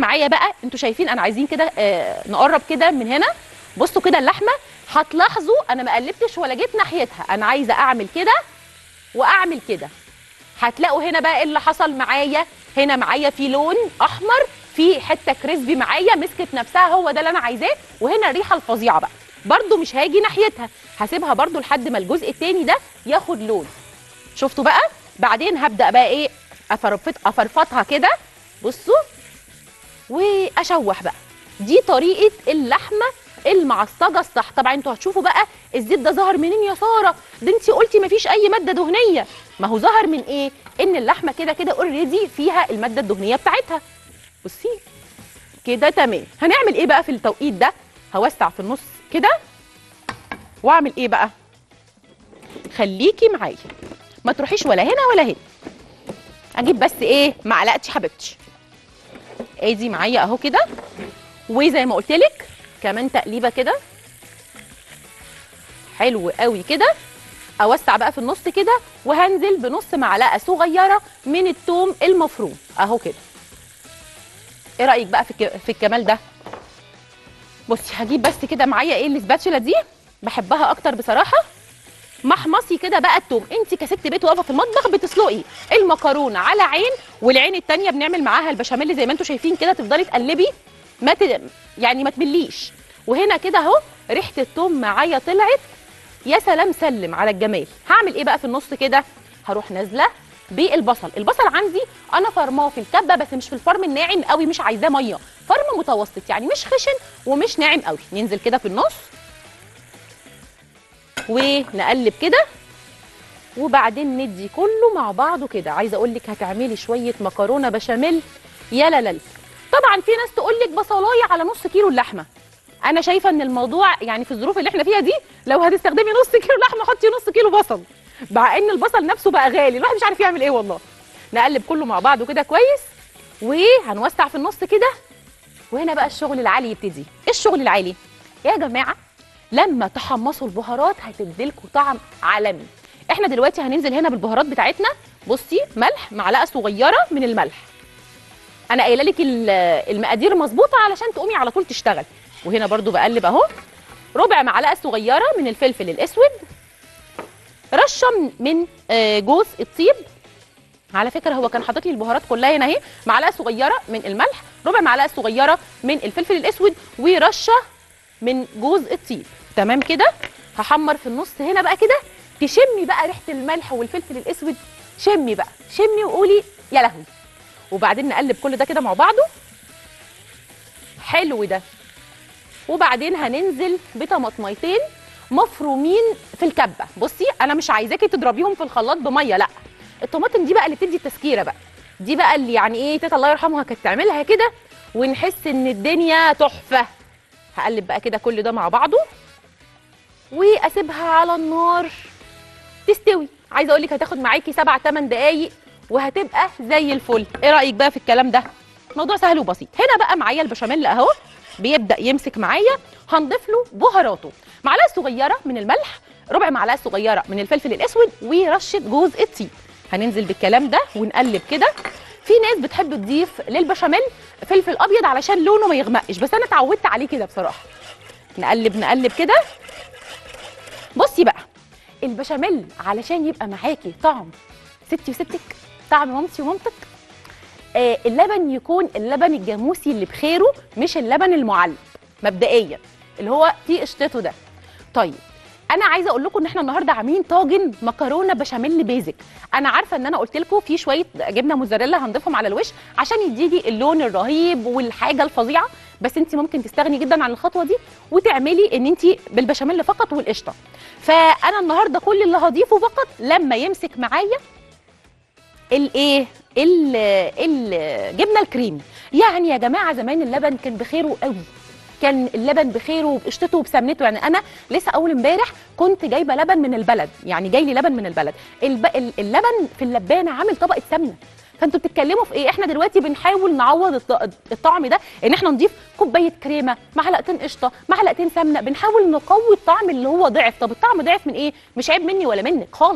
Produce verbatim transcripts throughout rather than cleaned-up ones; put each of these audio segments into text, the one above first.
معايا بقى، انتوا شايفين انا عايزين كده آه نقرب كده من هنا. بصوا كده اللحمه، هتلاحظوا انا ما قلبتش ولا جيت ناحيتها، انا عايزه اعمل كده واعمل كده. هتلاقوا هنا بقى ايه اللي حصل معايا، هنا معايا في لون احمر، في حته كريسبي معايا مسكت نفسها، هو ده اللي انا عايزاه. وهنا الريحه الفظيعه بقى، برده مش هاجي ناحيتها، هسيبها برده لحد ما الجزء التاني ده ياخد لون. شفتوا بقى؟ بعدين هبدا بقى ايه، افرفط افرفطها كده، بصوا، واشوح بقى. دي طريقه اللحمه المعصجه الصح. طبعا انتوا هتشوفوا بقى الزيت ده ظهر منين يا ساره؟ ده انت قلتي مفيش اي ماده دهنيه. ما هو ظهر من ايه؟ ان اللحمه كده كده اوريدي فيها الماده الدهنيه بتاعتها. بصي كده تمام. هنعمل ايه بقى في التوقيت ده؟ هوسع في النص كده واعمل ايه بقى؟ خليكي معايا، ما تروحيش ولا هنا ولا هنا. اجيب بس ايه، معلقتي حبيبتي، ادي معايا اهو كده. وزي ما قلت لك كمان تقليبه كده حلو قوي كده. اوسع بقى في النص كده، وهنزل بنص معلقه صغيره من الثوم المفروم اهو كده. ايه رايك بقى في في الجمال ده؟ بصي هجيب بس كده معايا ايه الاسباتشولا دي، بحبها اكتر بصراحه. محمصي كده بقى الثوم. انت كست بيت واقفه في المطبخ بتسلقي المكرونه على عين، والعين الثانيه بنعمل معاها البشاميل زي ما انتم شايفين كده. تفضلي تقلبي ما ت... يعني ما تمليش. وهنا كده اهو ريحه الثوم معايا طلعت، يا سلام سلم على الجمال. هعمل ايه بقى في النص كده؟ هروح نازله بالبصل. البصل عندي انا فرماه في الكبه، بس مش في الفرم الناعم قوي، مش عايزاه ميه، فرم متوسط يعني مش خشن ومش ناعم قوي. ننزل كده في النص ونقلب كده، وبعدين ندي كله مع بعضه كده. عايزه اقول لك هتعملي شويه مكرونه بشاميل يا لا لا. طبعا في ناس تقول لك بصلايه على نص كيلو اللحمه. انا شايفه ان الموضوع يعني في الظروف اللي احنا فيها دي، لو هتستخدمي نص كيلو لحمه حطي نص كيلو بصل، مع ان البصل نفسه بقى غالي، الواحد مش عارف يعمل ايه والله. نقلب كله مع بعضه كده كويس، وهنوسع في النص كده. وهنا بقى الشغل العالي يبتدي. ايه الشغل العالي يا جماعه؟ لما تحمصوا البهارات هتديلكوا طعم عالمي. احنا دلوقتي هننزل هنا بالبهارات بتاعتنا. بصي ملح، معلقه صغيره من الملح. انا قايله لك المقادير مظبوطه علشان تقومي على طول تشتغل. وهنا برضو بقلب اهو. ربع معلقه صغيره من الفلفل الاسود، رشه من جوز الطيب. على فكره هو كان حاطط لي البهارات كلها هنا اهي. معلقه صغيره من الملح، ربع معلقه صغيره من الفلفل الاسود، ورشه من جوز الطيب. تمام كده. هحمر في النص هنا بقى كده، تشمي بقى ريحه الملح والفلفل الاسود. شمي بقى، شمي وقولي يا لهوي. وبعدين نقلب كل ده كده مع بعضه. حلو ده. وبعدين هننزل بطماطميتين مفرومين في الكبه. بصي انا مش عايزاكي تضربيهم في الخلاط بميه، لا، الطماطم دي بقى اللي بتدي التسكيره بقى، دي بقى اللي يعني ايه تيتا الله يرحمها كانت تعملها كده ونحس ان الدنيا تحفه. هقلب بقى كده كل ده مع بعضه، واسيبها على النار تستوي. عايزه اقول لك هتاخد معاكي سبع ثمان دقايق وهتبقى زي الفل. ايه رايك بقى في الكلام ده؟ موضوع سهل وبسيط. هنا بقى معايا البشاميل اهو بيبدا يمسك معايا. هنضيف له بهاراته، معلقه صغيره من الملح، ربع معلقه صغيره من الفلفل الاسود، ورشه جوز الطيب. هننزل بالكلام ده ونقلب كده. في ناس بتحب تضيف للبشاميل فلفل ابيض علشان لونه ما يغمقش، بس انا اتعودت عليه كده بصراحه. نقلب نقلب كده. بصي بقى البشاميل علشان يبقى معاكي طعم ستي وستك، طعم مامتي ومامتك، آه اللبن يكون اللبن الجاموسي اللي بخيره، مش اللبن المعلب مبدئيا اللي هو فيه قشطته ده. طيب انا عايزه اقول لكم ان احنا النهارده عاملين طاجن مكرونه بشاميل بيزك. انا عارفه ان انا قلت لكم في شويه جبنه موزاريلا هنضيفهم على الوش عشان يديكي اللون الرهيب والحاجه الفظيعه، بس انت ممكن تستغني جدا عن الخطوه دي وتعملي ان انت بالبشاميل فقط والقشطه. فانا النهارده كل اللي هضيفه فقط لما يمسك معايا الايه الجبنه الكريمي. يعني يا جماعه زمان اللبن كان بخيره قوي، كان اللبن بخيره وبقشطته وبسمنته. يعني انا لسه اول امبارح كنت جايبه لبن من البلد، يعني جاي لي لبن من البلد. الب... اللبن في اللبانه عامل طبقه سمنه. فانتوا بتتكلموا في ايه؟ احنا دلوقتي بنحاول نعوض الطعم ده ان احنا نضيف كوبايه كريمه، معلقتين قشطه، معلقتين سمنه، بنحاول نقوي الطعم اللي هو ضعف. طب الطعم ضعف من ايه؟ مش عيب مني ولا منك خالص،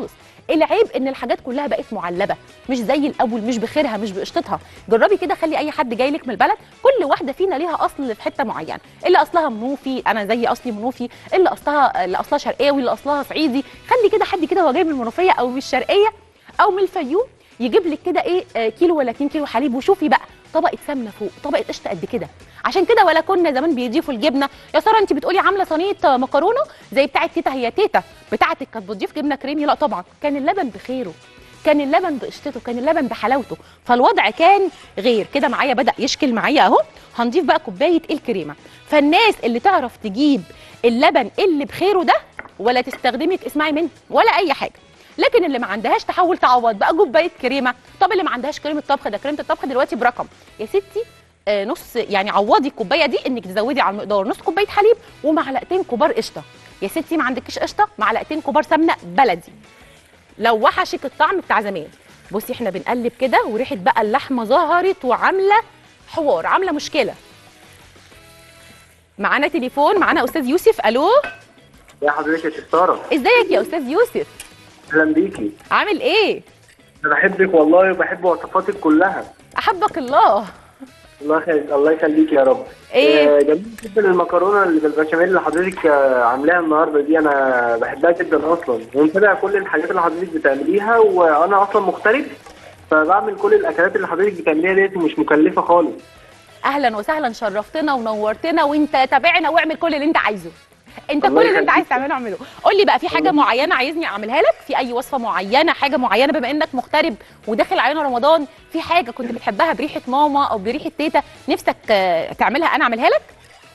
العيب ان الحاجات كلها بقت معلبه، مش زي الاول، مش بخيرها، مش بقشطتها. جربي كده، خلي اي حد جاي لك من البلد، كل واحده فينا ليها اصل في حته معينه، اللي اصلها منوفي، انا زي اصلي منوفي، اللي اصلها اللي اصلها شرقاوي، اللي اصلها صعيدي. خلي كده حد كده هو جاي من المنوفيه او من الشرقيه او من الفيوم يجيب لك كده ايه آه كيلو ولا اتنين كيلو حليب، وشوفي بقى طبقه سمنه فوق، طبقه قشطه قد كده. عشان كده ولا كنا زمان بيضيفوا الجبنه. يا ساره انت بتقولي عامله صينيه مكرونه زي بتاعه تيتا، هي تيتا بتاعتك كانت بتضيف جبنه كريمي؟ لا طبعا، كان اللبن بخيره، كان اللبن بقشطته، كان اللبن بحلاوته، فالوضع كان غير كده. معايا بدا يشكل معايا اهو. هنضيف بقى كوبايه الكريمه. فالناس اللي تعرف تجيب اللبن اللي بخيره ده ولا تستخدمك اسمعي مني ولا اي حاجه، لكن اللي ما عندهاش تحاول تعوض بقى كوبايه كريمه. طب اللي ما عندهاش كريمه طبخ، ده كريمه الطبخ دلوقتي برقم يا ستي آه نص، يعني عوضي الكوبايه دي انك تزودي على المقدار نص كوبايه حليب ومعلقتين كبار قشطه. يا ستي ما عندكيش قشطه، معلقتين كبار سمنه بلدي. لو وحشك الطعم بتاع زمان. بصي احنا بنقلب كده وريحه بقى اللحمه ظهرت وعامله حوار، عامله مشكله. معانا تليفون، معانا استاذ يوسف. الو يا حضرتك يا ست ساره. ازيك يا استاذ يوسف؟ اهلا بيكي. عامل ايه؟ انا بحبك والله وبحب وصفاتك كلها. احبك الله. الله يخليك، الله يخليك يا رب. ايه آه جميل جدا المكرونه اللي بالبشاميل اللي حضرتك آه عاملاها النهارده دي، انا بحبها جدا اصلا، ومتابع كل الحاجات اللي حضرتك بتعمليها، وانا اصلا مغترب فبعمل كل الاكلات اللي حضرتك بتعمليها ديت ومش مكلفه خالص. اهلا وسهلا، شرفتنا ونورتنا، وانت تابعنا واعمل كل اللي انت عايزه. انت كل اللي انت عايز تعمله اعمله. قول لي بقى، في حاجه معينه عايزني اعملها لك؟ في اي وصفه معينه، حاجه معينه، بما انك مغترب وداخل علينا رمضان، في حاجه كنت بتحبها بريحه ماما او بريحه تيتا نفسك تعملها انا اعملها لك؟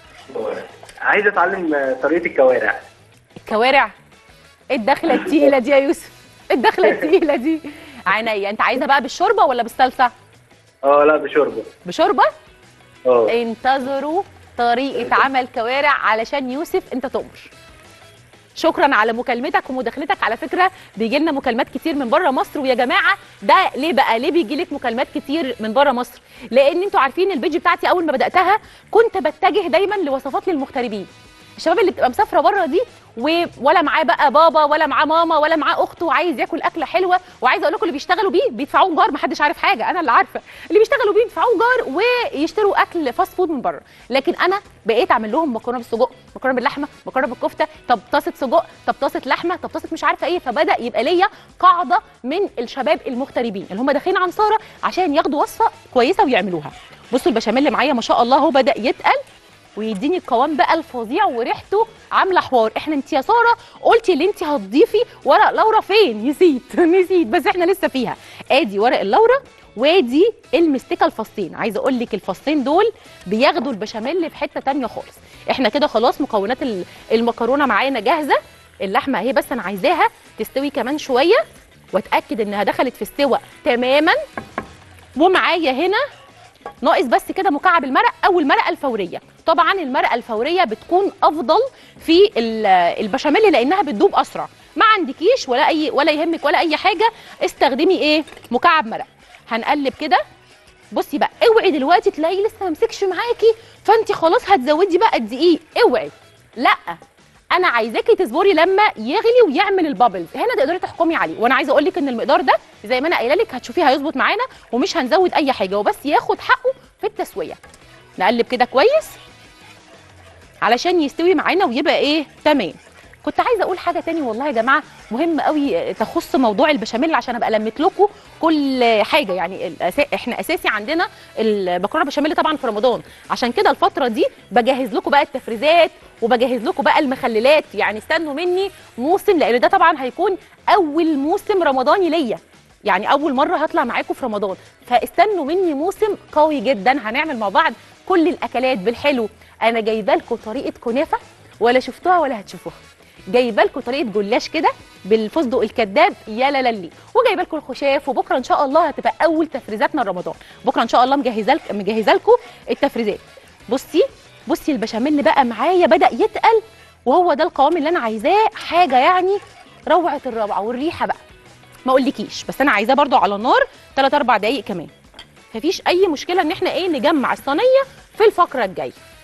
عايز اتعلم طريقه الكوارع. الكوارع؟ ايه الدخله التقيله دي يا يوسف؟ ايه الدخله التقيله دي؟ عينيا. انت عايزها بقى بالشوربه ولا بالصلصه؟ اه لا بشوربه. بشوربه؟ اه. انتظروا طريقه عمل كوارع علشان يوسف انت تؤمر. شكرا على مكالمتك ومداخلتك. على فكره بيجي لنا مكالمات كتير من بره مصر، ويا جماعه ده ليه بقى؟ ليه بيجي لك مكالمات كتير من بره مصر؟ لان انتوا عارفين البيج بتاعتي اول ما بداتها كنت بتجه دايما لوصفات للمغتربين، الشباب اللي بتبقى مسافره بره دي ولا معاه بقى بابا ولا معاه ماما ولا معاه اخته وعايز ياكل اكله حلوه. وعايزه اقول لكم اللي بيشتغلوا بيه بيدفعوا ايجار، محدش عارف حاجه، انا اللي عارفه. اللي بيشتغلوا بيه بيدفعوا ايجار ويشتروا اكل فاست فود من بره، لكن انا بقيت اعمل لهم مكرونه بالسجق، مكرونه باللحمه، مكرونه بالكفته، طب طاسه سجق، طب طاسه لحمه، طب طاسه مش عارفه ايه. فبدا يبقى ليا قاعده من الشباب المغتربين اللي هم داخلين عن ساره عشان ياخدوا وصفه كويسه ويعملوها. بصوا البشاميل اللي معايا ما شاء الله هو بدا يتقل ويديني القوام بقى الفظيع وريحته عامله حوار. احنا انت يا ساره قلتي اللي انت هتضيفي ورق لورا فين؟ نسيت نسيت بس احنا لسه فيها. ادي ورق اللورا وادي المستكه الفصين. عايزه اقول لك الفصين دول بياخدوا البشاميل في حته ثانيه خالص. احنا كده خلاص مكونات المكرونه معانا جاهزه. اللحمه اهي بس انا عايزاها تستوي كمان شويه واتاكد انها دخلت في استوى تماما. ومعايا هنا ناقص بس كده مكعب المرق او المرقه الفوريه. طبعا المرقه الفوريه بتكون افضل في البشاميل لانها بتدوب اسرع. ما عندكيش ولا اي ولا يهمك ولا اي حاجه، استخدمي ايه؟ مكعب مرق. هنقلب كده. بصي بقى اوعي دلوقتي تلاقي لسه ما مسكش معاكي فانت خلاص هتزودي بقى الدقيق، اوعي، لا انا عايزاكي تصبري لما يغلي ويعمل البابلز، هنا تقدري تحكمي عليه. وانا عايزه اقول لك ان المقدار ده زي ما انا قايله لك هتشوفيه هيظبط معانا ومش هنزود اي حاجه وبس ياخد حقه في التسويه. نقلب كده كويس علشان يستوي معانا ويبقى ايه تمام. كنت عايزه اقول حاجه تاني والله يا جماعه مهم قوي تخص موضوع البشاميل عشان ابقى لمت لكم كل حاجه. يعني احنا اساسي عندنا المكرونه بشاميل طبعا في رمضان، عشان كده الفتره دي بجهز لكم بقى التفريزات وبجهز لكم بقى المخللات. يعني استنوا مني موسم، لان ده طبعا هيكون اول موسم رمضاني ليا، يعني اول مره هطلع معاكم في رمضان، فاستنوا مني موسم قوي جدا. هنعمل مع بعض كل الاكلات بالحلو. انا جايبه لكم طريقه كنافه ولا شفتوها ولا هتشوفوها، جايبه لكم طريقه جلاش كده بالفستق الكداب يا لالي، وجايبه لكم الخشاف. وبكره ان شاء الله هتبقى اول تفريزاتنا رمضان. بكره ان شاء الله مجهزه لكم مجهزه لكم التفريزات. بصي بصي البشاميل بقى معايا بدا يتقل وهو ده القوام اللي انا عايزاه، حاجه يعني روعه الروعه. والريحه بقى ما اقولكيش، بس انا عايزاه برده على النار ثلاث اربع دقايق كمان. مفيش اي مشكله ان احنا ايه نجمع الصينيه في الفقره الجايه.